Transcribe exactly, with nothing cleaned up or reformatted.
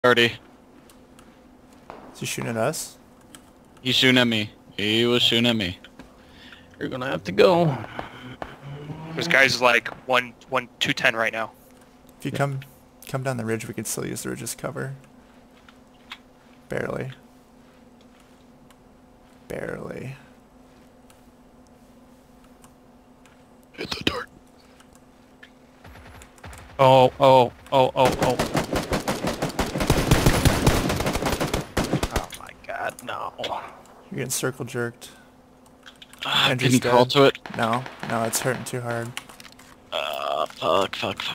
Already. Is he shooting at us? He's shooting at me. He was shooting at me. You're gonna have to go. This guy's like one, one, two ten right now. If you Yeah. come come down the ridge, we could still use the ridge as cover. Barely. Barely. Hit the dart. Oh, oh, oh, oh, oh. Oh my god, no. You're getting circle jerked. Ah, Andrew's didn't crawl dead. to it. No, no, it's hurting too hard. Uh, fuck, fuck, fuck.